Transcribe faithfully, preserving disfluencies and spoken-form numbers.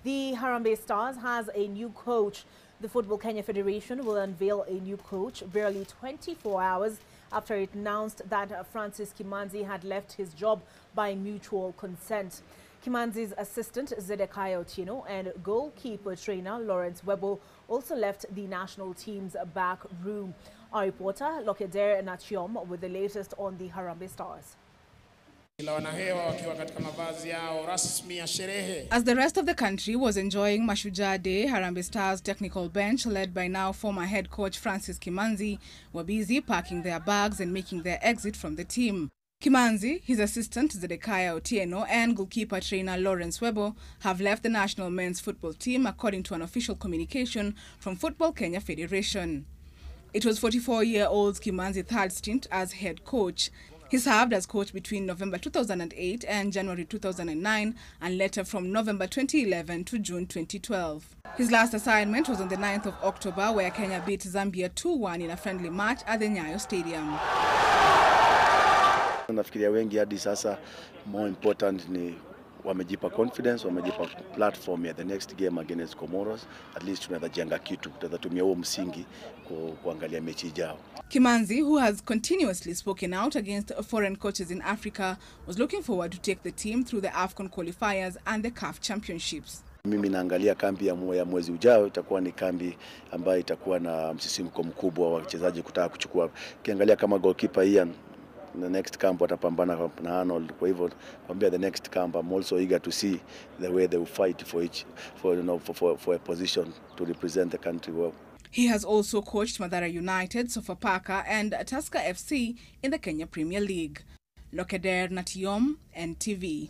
The Harambee Stars has a new coach. The Football Kenya Federation will unveil a new coach barely twenty-four hours after it announced that Francis Kimanzi had left his job by mutual consent. Kimanzi's assistant Zedekiah Otieno and goalkeeper trainer Lawrence Webo also left the national team's back room. Our reporter Lokeder Nachiom with the latest on the Harambee Stars. As the rest of the country was enjoying Mashujaa Day, Harambee Stars technical bench, led by now former head coach Francis Kimanzi, were busy packing their bags and making their exit from the team. Kimanzi, his assistant Zedekiah Otieno and goalkeeper trainer Lawrence Webo have left the national men's football team, according to an official communication from Football Kenya Federation. It was forty-four-year-old Kimanzi's third stint as head coach. He served as coach between November two thousand eight and January two thousand nine, and later from November twenty eleven to June twenty twelve. His last assignment was on the ninth of October, where Kenya beat Zambia two one in a friendly match at the Nyayo Stadium. Nafikiria wengi hadi sasa more important ni wamejipa confidence, wamejipa platform ya the next game against Comoros. At least tunaweza jenga kitu, tutatumia huo msingi kuangalia mechi ijao. Kimanzi, who has continuously spoken out against foreign coaches in Africa, was looking forward to take the team through the AFCON qualifiers and the C A F championships. Mimi naangalia kambi ya mwezi ujao itakuwa ni kambi ambayo itakuwa na msisimko mkubwa wa wachezaji kutaka kuchukua. Ukiangalia kama goalkeeper Ian, the next camp watapambana na Arnold. Kwa hivyo kwambia the next camp, I'm also eager to see the way they will fight for each for you know for, for, for a position to represent the country well. He has also coached Mathare United, Sofapaka and Tusker F C in the Kenya Premier League. Lokeder Natiom, N T V.